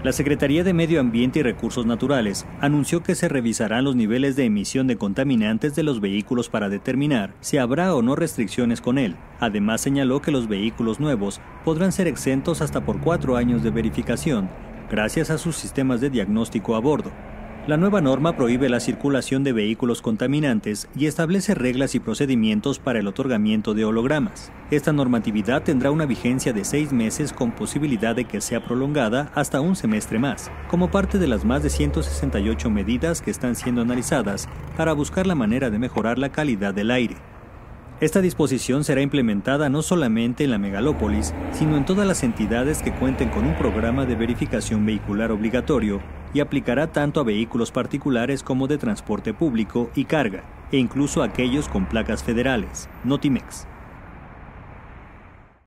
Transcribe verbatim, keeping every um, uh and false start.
La Secretaría de Medio Ambiente y Recursos Naturales anunció que se revisarán los niveles de emisión de contaminantes de los vehículos para determinar si habrá o no restricciones con él. Además, señaló que los vehículos nuevos podrán ser exentos hasta por cuatro años de verificación, gracias a sus sistemas de diagnóstico a bordo. La nueva norma prohíbe la circulación de vehículos contaminantes y establece reglas y procedimientos para el otorgamiento de hologramas. Esta normatividad tendrá una vigencia de seis meses con posibilidad de que sea prolongada hasta un semestre más, como parte de las más de ciento sesenta y ocho medidas que están siendo analizadas para buscar la manera de mejorar la calidad del aire. Esta disposición será implementada no solamente en la megalópolis, sino en todas las entidades que cuenten con un programa de verificación vehicular obligatorio y aplicará tanto a vehículos particulares como de transporte público y carga, e incluso a aquellos con placas federales. Notimex.